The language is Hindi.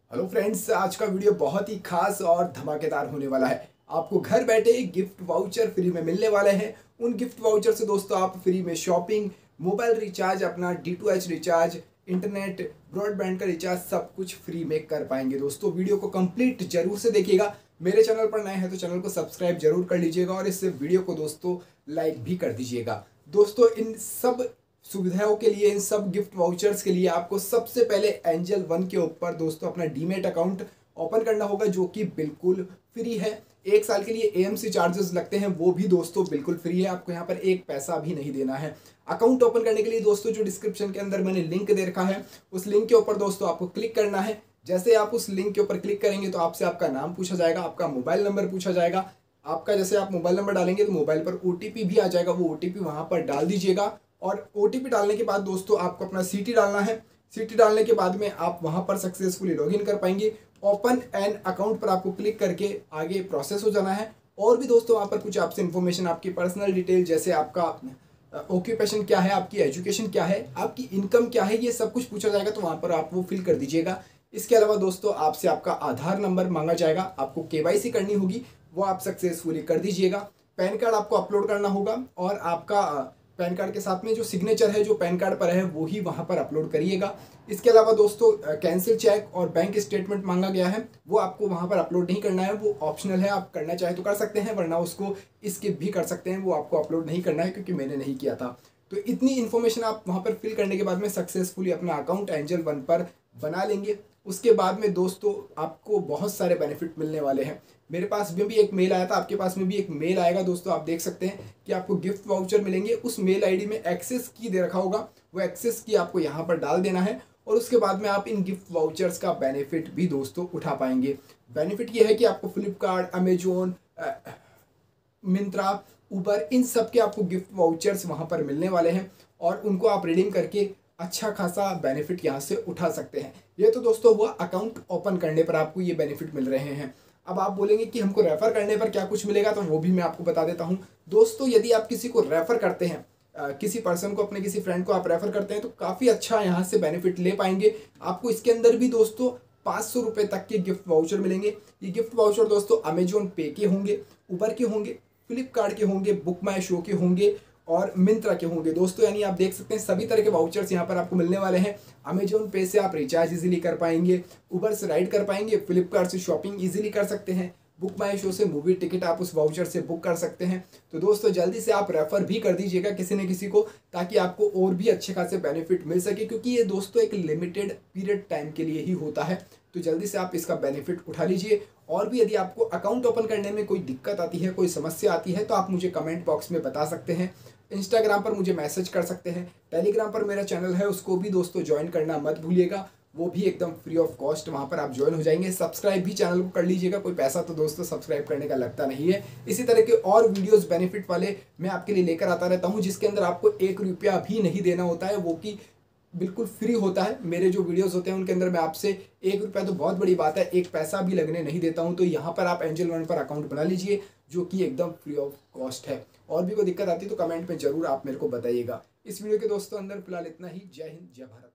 हेलो फ्रेंड्स, आज का वीडियो बहुत ही खास और धमाकेदार होने वाला है। आपको घर बैठे गिफ्ट वाउचर फ्री में मिलने वाले हैं। उन गिफ्ट वाउचर से दोस्तों आप फ्री में शॉपिंग, मोबाइल रिचार्ज, अपना D2H रिचार्ज, इंटरनेट, ब्रॉडबैंड का रिचार्ज सब कुछ फ्री में कर पाएंगे। दोस्तों वीडियो को कंप्लीट जरूर से देखिएगा। मेरे चैनल पर नए हैं तो चैनल को सब्सक्राइब जरूर कर लीजिएगा और इस वीडियो को दोस्तों लाइक भी कर दीजिएगा। दोस्तों इन सब सुविधाओं के लिए, इन सब गिफ्ट वाउचर्स के लिए आपको सबसे पहले एंजल वन के ऊपर दोस्तों अपना डीमेट अकाउंट ओपन करना होगा, जो कि बिल्कुल फ्री है। 1 साल के लिए AMC चार्जेस लगते हैं, वो भी दोस्तों बिल्कुल फ्री है। आपको यहाँ पर एक पैसा भी नहीं देना है। अकाउंट ओपन करने के लिए दोस्तों जो डिस्क्रिप्शन के अंदर मैंने लिंक दे रखा है, उस लिंक के ऊपर दोस्तों आपको क्लिक करना है। जैसे आप उस लिंक के ऊपर क्लिक करेंगे तो आपसे आपका नाम पूछा जाएगा, आपका मोबाइल नंबर पूछा जाएगा। आपका जैसे आप मोबाइल नंबर डालेंगे तो मोबाइल पर OTP भी आ जाएगा, वो OTP वहाँ पर डाल दीजिएगा। और OTP डालने के बाद दोस्तों आपको अपना CT डालना है। CT डालने के बाद में आप वहाँ पर सक्सेसफुली लॉगिन कर पाएंगे। ओपन एन अकाउंट पर आपको क्लिक करके आगे प्रोसेस हो जाना है। और भी दोस्तों वहाँ पर कुछ आपसे इन्फॉर्मेशन, आपकी पर्सनल डिटेल, जैसे आपका ऑक्यूपेशन क्या है, आपकी एजुकेशन क्या है, आपकी इनकम क्या है, ये सब कुछ पूछा जाएगा, तो वहाँ पर आप वो फिल कर दीजिएगा। इसके अलावा दोस्तों आपसे आपका आधार नंबर मांगा जाएगा, आपको KYC करनी होगी, वो आप सक्सेसफुली कर दीजिएगा। पैन कार्ड आपको अपलोड करना होगा और आपका पैन कार्ड के साथ में जो सिग्नेचर है जो पैन कार्ड पर है वो ही वहाँ पर अपलोड करिएगा। इसके अलावा दोस्तों कैंसिल चेक और बैंक स्टेटमेंट मांगा गया है, वो आपको वहाँ पर अपलोड नहीं करना है, वो ऑप्शनल है। आप करना चाहे तो कर सकते हैं, वरना उसको स्किप भी कर सकते हैं। वो आपको अपलोड नहीं करना है क्योंकि मैंने नहीं किया था। तो इतनी इन्फॉर्मेशन आप वहाँ पर फिल करने के बाद में सक्सेसफुली अपना अकाउंट एंजल वन पर बना लेंगे। उसके बाद में दोस्तों आपको बहुत सारे बेनिफिट मिलने वाले हैं। मेरे पास भी एक मेल आया था, आपके पास में भी एक मेल आएगा। दोस्तों आप देख सकते हैं कि आपको गिफ्ट वाउचर मिलेंगे। उस मेल ID में एक्सेस की दे रखा होगा, वो एक्सेस की आपको यहाँ पर डाल देना है और उसके बाद में आप इन गिफ्ट वाउचर्स का बेनिफिट भी दोस्तों उठा पाएंगे। बेनिफिट ये है कि आपको फ्लिपकार्ट, अमेजोन, मिंत्रा, उबर, इन सब के आपको गिफ्ट वाउचर्स वहाँ पर मिलने वाले हैं और उनको आप रिडीम करके अच्छा खासा बेनिफिट यहाँ से उठा सकते हैं। ये तो दोस्तों हुआ अकाउंट ओपन करने पर आपको ये बेनिफिट मिल रहे हैं। अब आप बोलेंगे कि हमको रेफर करने पर क्या कुछ मिलेगा, तो वो भी मैं आपको बता देता हूँ। दोस्तों यदि आप किसी को रेफर करते हैं, किसी पर्सन को, अपने किसी फ्रेंड को आप रेफर करते हैं, तो काफ़ी अच्छा यहाँ से बेनिफिट ले पाएंगे। आपको इसके अंदर भी दोस्तों 500 रुपये तक के गिफ्ट वाउचर मिलेंगे। ये गिफ्ट वाउचर दोस्तों अमेजोन पे के होंगे, उबर के होंगे, फ्लिपकार्ट के होंगे, बुक माई शो के होंगे और मिंत्रा के होंगे दोस्तों। यानी आप देख सकते हैं सभी तरह के वाउचर्स यहाँ पर आपको मिलने वाले हैं। अमेजोन पे से आप रिचार्ज इजीली कर पाएंगे, उबर से राइड कर पाएंगे, फ्लिपकार्ट से शॉपिंग इजीली कर सकते हैं, बुक माई शो से मूवी टिकट आप उस वाउचर से बुक कर सकते हैं। तो दोस्तों जल्दी से आप रेफर भी कर दीजिएगा किसी न किसी को, ताकि आपको और भी अच्छे खासे बेनिफिट मिल सके, क्योंकि ये दोस्तों एक लिमिटेड पीरियड टाइम के लिए ही होता है। तो जल्दी से आप इसका बेनिफिट उठा लीजिए। और भी यदि आपको अकाउंट ओपन करने में कोई दिक्कत आती है, कोई समस्या आती है, तो आप मुझे कमेंट बॉक्स में बता सकते हैं। इंस्टाग्राम पर मुझे मैसेज कर सकते हैं। टेलीग्राम पर मेरा चैनल है, उसको भी दोस्तों ज्वाइन करना मत भूलिएगा, वो भी एकदम फ्री ऑफ कॉस्ट वहाँ पर आप ज्वाइन हो जाएंगे। सब्सक्राइब भी चैनल को कर लीजिएगा, कोई पैसा तो दोस्तों सब्सक्राइब करने का लगता नहीं है। इसी तरह के और वीडियोस बेनिफिट वाले मैं आपके लिए लेकर आता रहता हूँ, जिसके अंदर आपको 1 रुपया भी नहीं देना होता है, वो कि बिल्कुल फ्री होता है। मेरे जो वीडियोस होते हैं उनके अंदर मैं आपसे 1 रुपया तो बहुत बड़ी बात है, 1 पैसा भी लगने नहीं देता हूं। तो यहाँ पर आप एंजल वन पर अकाउंट बना लीजिए, जो कि एकदम फ्री ऑफ कॉस्ट है। और भी कोई दिक्कत आती है तो कमेंट में जरूर आप मेरे को बताइएगा। इस वीडियो के दोस्तों अंदर फिलहाल इतना ही। जय हिंद, जय भारत।